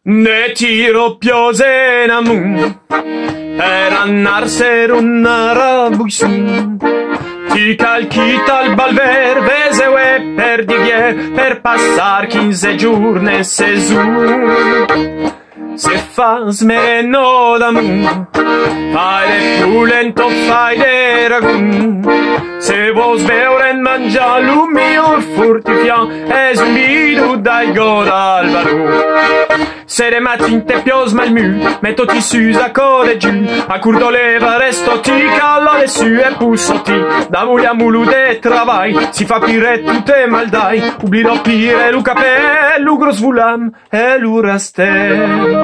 Ne tiro piose namun per annarser un arabuisun. Ti calchita al balver veseue per divier per passar 15 giorni sesun. Se fas meno damun, fai de pulento, fai de ragun. Se vos beure en mangia lo miglior furtifian, es un bidu dai goda al baru. Se de matin te pios malmu, metto ti sus a code giù, a curdo leva resto ti callo dessus e pusso ti, da muglia mulu de travai, si fa pire tutte maldai, ublido pire lu capè, lu gros vulam e lu rastel.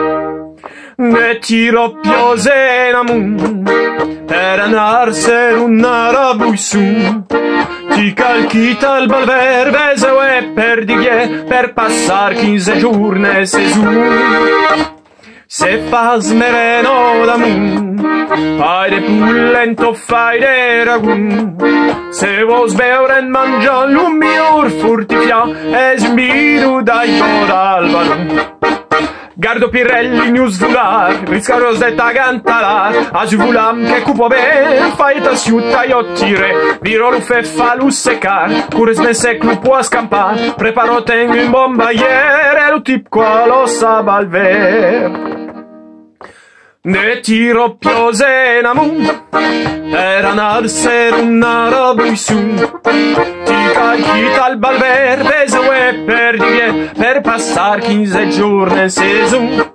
Ne tiro piose namun per annarser un arabuisun. Ti calchita al balver veseue per divier per passar 15 giorni sesun. Se fas mereno damun, fai de pulento, fai de ragun. Se vos beuren mangia lo miglior furtifia, es un bidu dai goda al balun. Gardo Pirelli news vular, riscaros de tagantalar, azu vulam che cupo ben, fai ta siuta io tire, viro lu fe fa lu secar, cures ben sec lu può scampar, preparo tengo in bombaiere, lu tip qua lo sa balver. Ne tiro piose namun per annarser un arabuisun. Ti calchita al balver veseue per divier per passar 15 giorni sesun.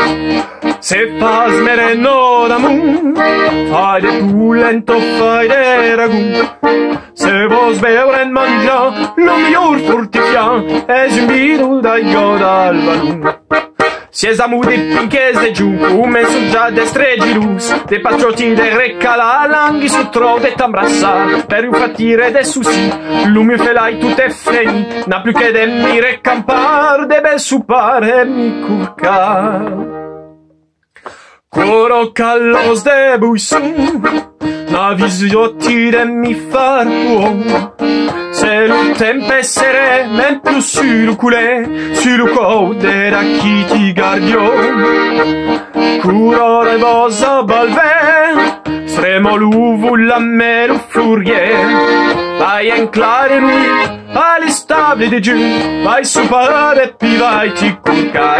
Se fas mereno damun, fai de pulento, fai de ragun. Se vos beuren mangia lo miglior furtifian, es un bidu dai goda al balun. Si es amu de pinches de giù, come su già de stregi lus, de patrioti de recala, langhi su tro de tambrassa, per un fattire de susi, lumi felai tutte freni, na più che de mi recampar, de bel supar e mi curcar. Coro callos de buisun, na visiotti de mi far uom. Se lo tempessere, men più sul culé, sul code da chi ti gardio. Curo de vosa balver, stremo l'uvu la melo furier. Vai en clare lui, agli stabili di giù, vai su parare pi vai ti curcai.